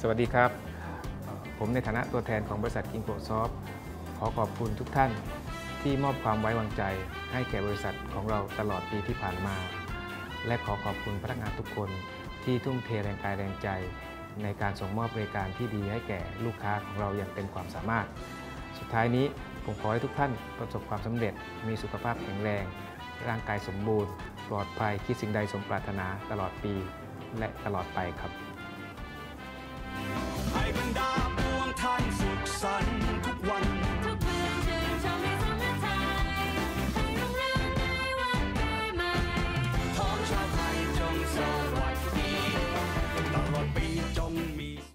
สวัสดีครับผมในฐานะตัวแทนของบริษัท Kinko Soft ขอขอบคุณทุกท่านที่มอบความไว้วางใจให้แก่บริษัทของเราตลอดปีที่ผ่านมา และขอขอบคุณพนักงานทุกคนที่ทุ่มเทแรงกายแรงใจในการส่งมอบบริการที่ดีให้แก่ลูกค้าของเราอย่างเต็มความสามารถสุดท้ายนี้ผมขอให้ทุกท่านประสบความสำเร็จมีสุขภาพแข็งแรงร่างกายสมบูรณ์ปลอดภัยคิดสิ่งใดสมปรารถนาตลอดปีและตลอดไปครับ